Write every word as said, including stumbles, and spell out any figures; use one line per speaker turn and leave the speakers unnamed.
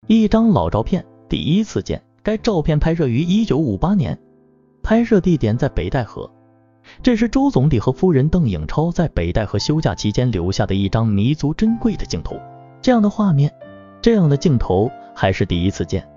一张老照片，第一次见。该照片拍摄于一九五八年，拍摄地点在北戴河。这是周总理和夫人邓颖超在北戴河休假期间留下的一张弥足珍贵的镜头。这样的画面，这样的镜头还是第一次见。